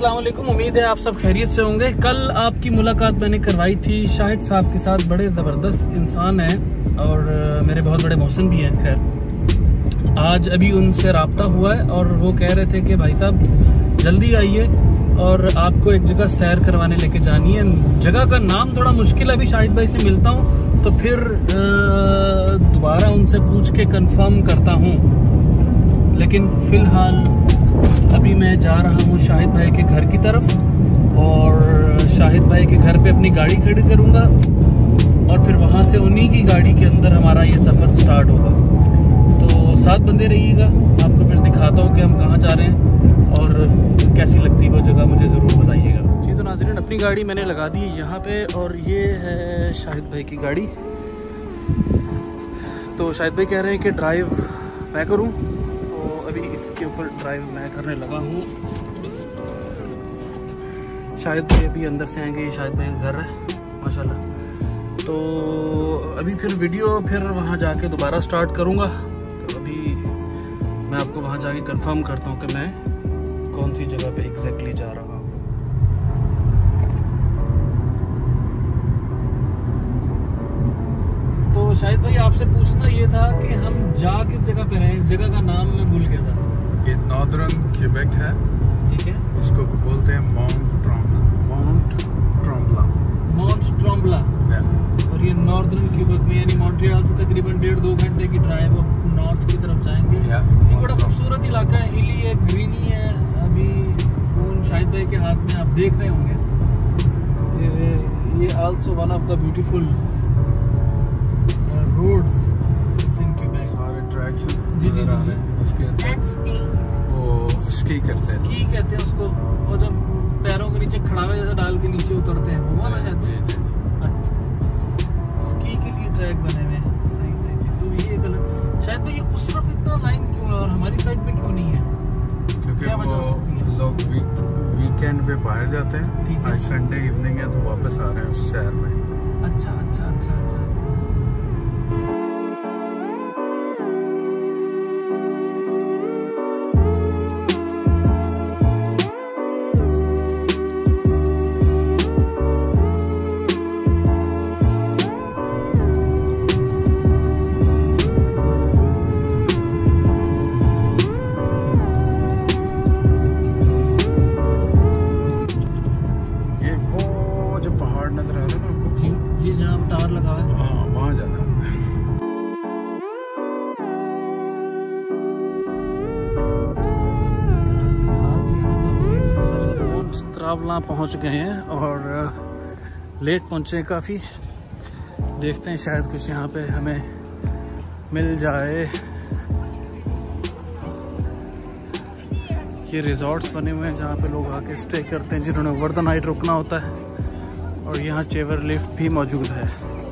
अस्सलाम वालेकुम। उम्मीद है आप सब खैरियत से होंगे। कल आपकी मुलाकात मैंने करवाई थी शाहिद साहब के साथ। बड़े ज़बरदस्त इंसान हैं और मेरे बहुत बड़े मोहसिन भी हैं। खैर आज अभी उनसे रब्ता हुआ है और वो कह रहे थे कि भाई साहब जल्दी आइए और आपको एक जगह सैर करवाने लेके जानी है। जगह का नाम थोड़ा मुश्किल है, अभी शाहिद भाई से मिलता हूँ तो फिर दोबारा उनसे पूछ के कंफर्म करता हूँ। लेकिन फ़िलहाल अभी मैं जा रहा हूँ शाहिद भाई के घर की तरफ और शाहिद भाई के घर पे अपनी गाड़ी खड़ी करूँगा और फिर वहाँ से उन्हीं की गाड़ी के अंदर हमारा ये सफ़र स्टार्ट होगा। तो साथ बंदे रहिएगा, आपको फिर दिखाता हूँ कि हम कहाँ जा रहे हैं और कैसी लगती है वो जगह, मुझे ज़रूर बताइएगा। जी तो नाज़रीन, अपनी गाड़ी मैंने लगा दी है यहाँ पे और ये है शाहिद भाई की गाड़ी। तो शाहिद भाई कह रहे हैं कि ड्राइव मैं करूँ, अभी इसके ऊपर ड्राइव मैं करने लगा हूँ। शायद भाई अभी अंदर से आएंगे, शायद भाई घर है माशाल्लाह। तो अभी फिर वीडियो फिर वहाँ जाके दोबारा स्टार्ट करूँगा। तो अभी मैं आपको वहाँ जाके कंफर्म करता हूँ कि मैं कौन सी जगह पे एग्जैक्टली जा रहा हूँ। तो शायद भाई आपसे पूछना ये था कि हम जा किस जगह पे रहे। इस जगह का नाम मैं भूल गया था। ये नॉर्दर्न क्यूबेक है, ठीक है। इसको बोलते हैं माउंट ट्रम्बला। और ये नॉर्दर्न क्यूबेक में यानी मॉन्ट्रियल से तकरीबन 1.5-2 घंटे की ड्राइव नॉर्थ की तरफ जाएंगे। ये बड़ा खूबसूरत इलाका है, हिली है, ग्रीनी है। अभी फोन शाहिद भाई के हाथ में आप देख रहे होंगे। ये also one of the beautiful roads in Quebec. सारे ट्रैक्स हैं जी जी जी जी। उसके वो स्की कहते हैं उसको, और जब पैरों के नीचे खड़ावे जैसा डाल के नीचे उतरते हैं वो वाला शायद स्की के लिए ट्रैक बने हुए हैं। सही। तो ये गलत शायद भाई, ये उस तरफ इतना लाइन क्यों है और हमारी साइड पे क्यों नहीं है? क्योंकि वो लोग वीकेंड पे बाहर जाते हैं। ठीक है। आज संडे इवनिंग है तो वापस आ रहे हैं उस शहर में। अच्छा। टावर लगा है, हाँ वहाँ जाना है। त्रावला पहुँच गए हैं और लेट पहुँचे काफ़ी। देखते हैं शायद कुछ यहाँ पे हमें मिल जाए। ये रिजॉर्ट्स बने हुए हैं जहाँ पे लोग आके स्टे करते हैं जिन्होंने ओवर द नाइट रुकना होता है। और यहाँ चेवर लिफ्ट भी मौजूद है।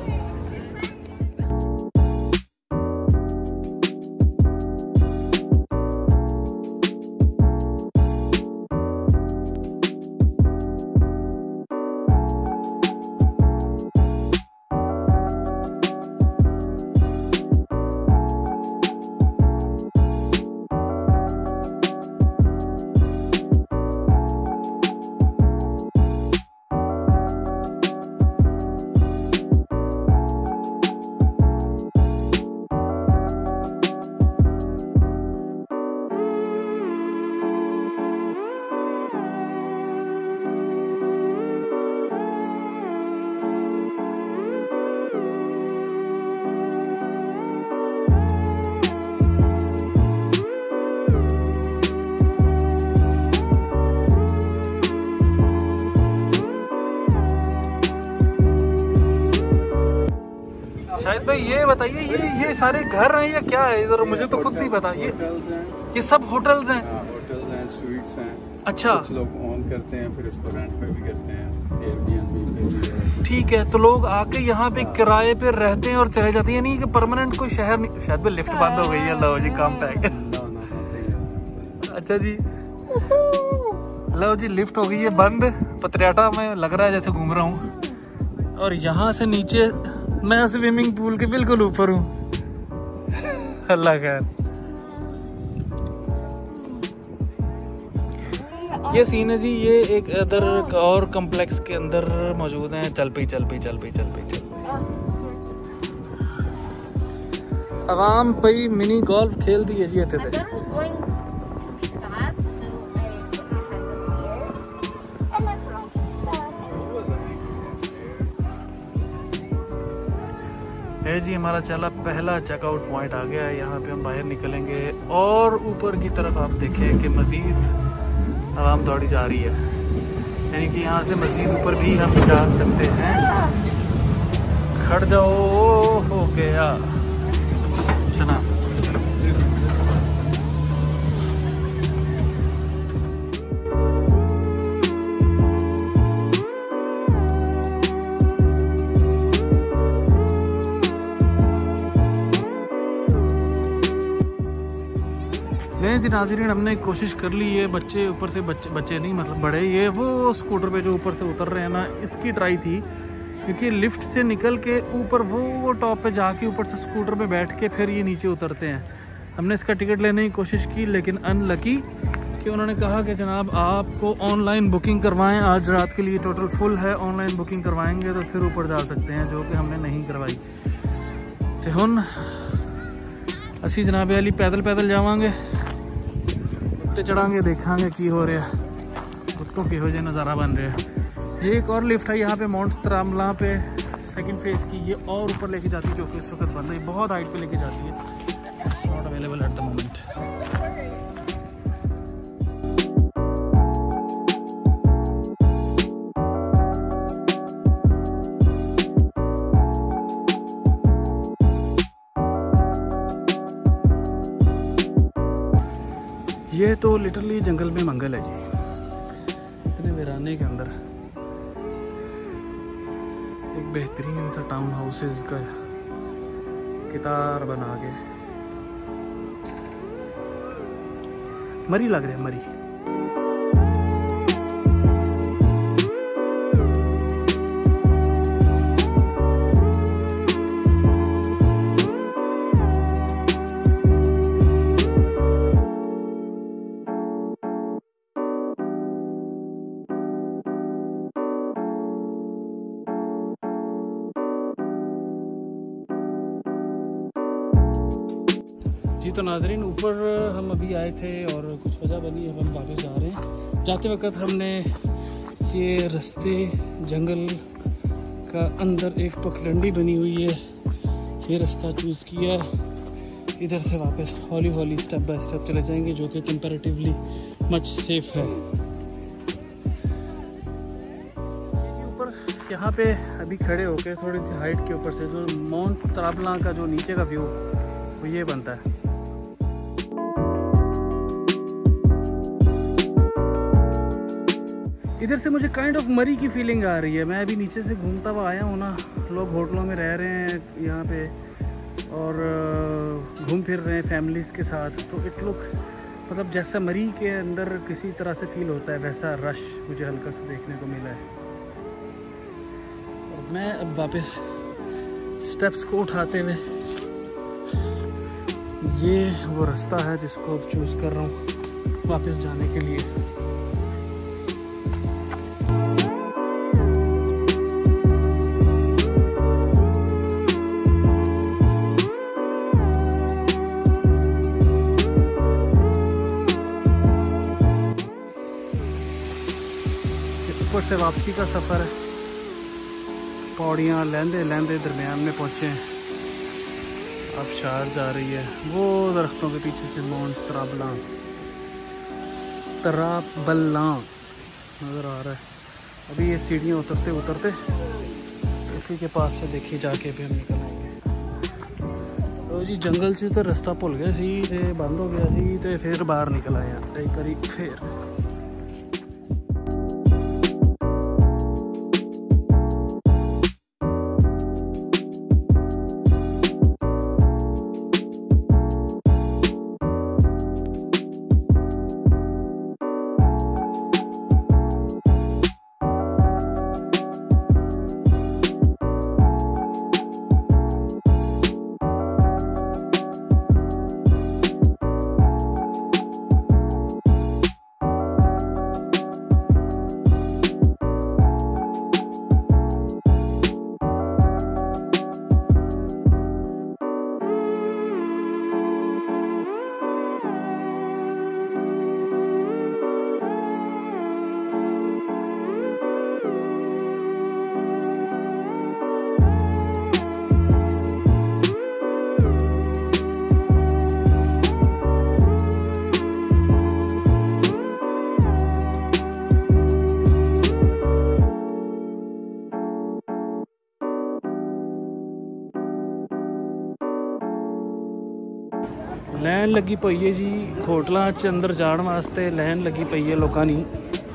शाहिद भाई ये बताइए, ये सारे घर हैं या क्या है इधर? मुझे तो खुद नहीं पता। ये सब होटल्स हैं? होटल्स हैं, स्वीट्स हैं। अच्छा। कुछ लोग ओन करते हैं, फिर उसको रेंट पे भी करते हैं, एयरबीएनबी पे। ठीक है, तो लोग आके यहाँ पे किराए पे रहते हैं और चले जाते हैं, नहीं कि परमानेंट कोई शहर नहीं। शायद भाई लिफ्ट बंद हो गई है। लो जी, काम पे। अच्छा जी, लो जी, लिफ्ट हो गई है बंद। पतरियाटा में लग रहा है जैसे घूम रहा हूँ। और यहाँ से नीचे मैं स्विमिंग पूल के बिल्कुल ऊपर हूँ। अल्लाह खैर। ये सीन है जी, ये एक अदर और कम्प्लेक्स के अंदर मौजूद हैं। चल पई आवाम पई मिनी गोल्फ खेल दी है जी इतने ते। है जी हमारा चला पहला चेकआउट पॉइंट आ गया है। यहाँ पे हम बाहर निकलेंगे और ऊपर की तरफ आप देखें कि मज़ीद आवाम दौड़ी जा रही है, यानी कि यहाँ से मज़ीद ऊपर भी हम जा सकते हैं। खड़ जाओ, हो गया सुना। नहीं जी नाज़रीन, हमने कोशिश कर ली है। बच्चे ऊपर से बच्चे नहीं मतलब बड़े, ये वो स्कूटर पे जो ऊपर से उतर रहे हैं ना, इसकी ट्राई थी, क्योंकि लिफ्ट से निकल के ऊपर वो टॉप पे जाके ऊपर से स्कूटर पे बैठ के फिर ये नीचे उतरते हैं। हमने इसका टिकट लेने की कोशिश की, लेकिन अनलकी कि उन्होंने कहा कि जनाब आपको ऑनलाइन बुकिंग करवाएं, आज रात के लिए टोटल फुल है, ऑनलाइन बुकिंग करवाएंगे तो फिर ऊपर जा सकते हैं, जो कि हमने नहीं करवाई। तो हुन असी जनाब अली पैदल जावांगे, उत्ते चढ़ांगे, देखांगे की हो रहा है, उत्तों किहो जिहा नज़ारा बन रहा है। ये एक और लिफ्ट है यहाँ पे माउंट तरामला पे, सेकंड फेज़ की, ये और ऊपर लेके जाती है, जो कि इस वक्त बंद है। बहुत हाइट पे लेके जाती है, it's not available at the moment. ये तो लिटरली जंगल में मंगल है जी, इतने वीराने के अंदर एक बेहतरीन सा टाउन हाउसेस का कितार बना के मरी लग रहा है, मरी। जी तो नाजरीन, ऊपर हम अभी आए थे और कुछ वजह बनी, अब हम वापस जा रहे हैं। जाते वक्त हमने ये रास्ते जंगल का अंदर एक पगडंडी बनी हुई है, ये रास्ता चूज़ किया। इधर से वापस हौली हौली स्टेप बाय स्टेप चले जाएंगे, जो कि कंपैरेटिवली मच सेफ है। ऊपर यहाँ पे अभी खड़े होके थोड़ी सी हाइट के ऊपर से जो माउंट तराबला का जो नीचे का व्यू वो ये बनता है। इधर से मुझे काइंड ऑफ मरी की फीलिंग आ रही है। मैं अभी नीचे से घूमता हुआ आया हूँ ना, लोग होटलों में रह रहे हैं यहाँ पे और घूम फिर रहे हैं फैमिलीज़ के साथ, तो इट लुक मतलब जैसा मरी के अंदर किसी तरह से फील होता है, वैसा रश मुझे हल्का सा देखने को मिला है। और मैं अब वापस स्टेप्स को उठाते हुए, ये वो रास्ता है जिसको अब चूज़ कर रहा हूँ वापस जाने के लिए। ऊपर से वापसी का सफ़र है, पौड़ियाँ लहंदे लहंदे दरमियान में पहुँचे। अब शार जा रही है, वो दरख्तों के पीछे से माउंट तराबला नज़र आ रहा है। अभी ये सीढ़ियाँ उतरते उतरते इसी के पास से देखिए जाके फिर निकल आएंगे। तो जी जंगल से तो रास्ता भुल गया सी, ते बंद हो गया सी, ते फिर बाहर निकल आए एक बारी फिर। लाइन लगी पई है जी होटलों च अंदर जाने वास्ते लाइन लगी पई है लोगों की।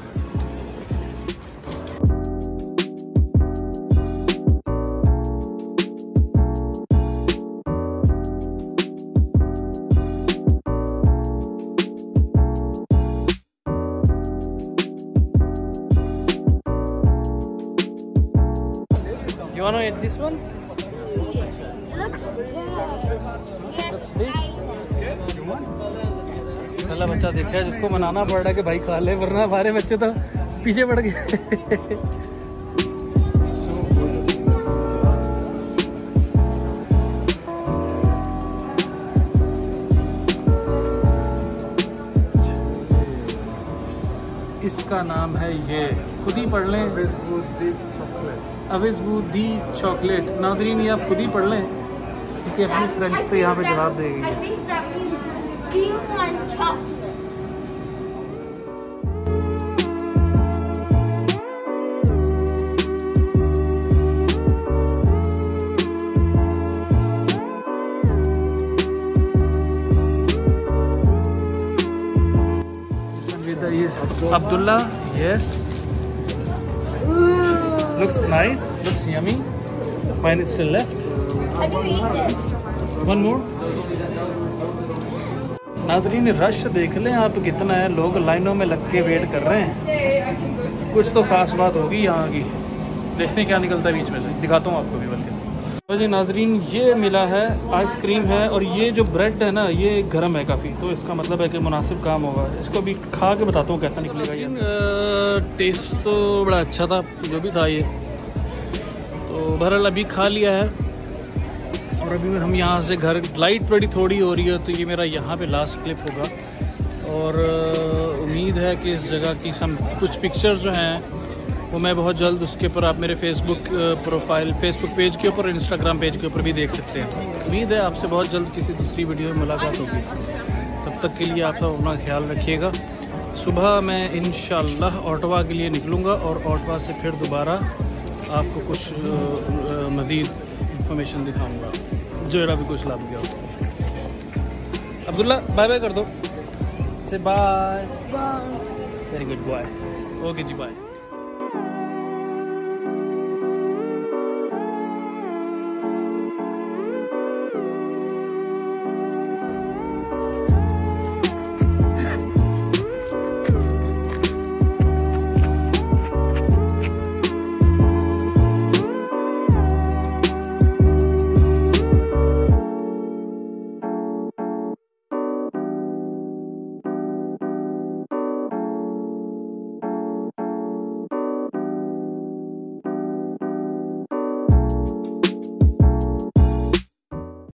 You wanna eat this one? Looks good. पहला बच्चा देखा है जिसको मनाना पड़ रहा है कि भाई खा ले, वरना हमारे बच्चे तो पीछे पड़ गए। इसका नाम है ये, खुद ही पढ़ लें, अविज़वुद्दी चॉकलेट। नाज़रीन ये आप खुद ही पढ़ लें क्योंकि अपनी फ्रेंड्स तो यहाँ पे जवाब देगी। I think that means, do you want chocolate? Abdullah, yes. Looks nice, looks yummy. Mine is still left. How do you eat it? One more. नाज़रीन रश देख लें आप कितना है, लोग लाइनों में लग के वेट कर रहे हैं। कुछ तो खास बात होगी यहाँ की, देखते हैं क्या निकलता है बीच में से, दिखाता हूँ आपको भी बल्कि। तो जी नाज़रीन ये मिला है, आइसक्रीम है और ये जो ब्रेड है ना ये गर्म है काफ़ी, तो इसका मतलब है कि मुनासिब काम होगा। इसको भी खा के बताता हूँ कैसा निकलेगा ये। टेस्ट तो बड़ा अच्छा था जो भी था ये, तो बहरहाल अभी खा लिया है और अभी हम यहाँ से घर, लाइट बड़ी थोड़ी हो रही है तो ये मेरा यहाँ पे लास्ट क्लिप होगा। और उम्मीद है कि इस जगह की कुछ पिक्चर्स जो हैं वो मैं बहुत जल्द उसके ऊपर आप मेरे फेसबुक पेज के ऊपर, इंस्टाग्राम पेज के ऊपर भी देख सकते हैं। उम्मीद है आपसे बहुत जल्द किसी दूसरी वीडियो में मुलाकात होगी। तब तक के लिए आप सब अपना ख्याल रखिएगा। सुबह मैं इंशाल्लाह ओटावा के लिए निकलूँगा और ओटावा से फिर दोबारा आपको कुछ मज़ीद इंफॉर्मेशन दिखाऊँगा जो मेरा भी कुछ लाभ गया हो। अब्दुल्ला बाय बाय कर दो, से bye. Very good, bye. Okay जी, बाय।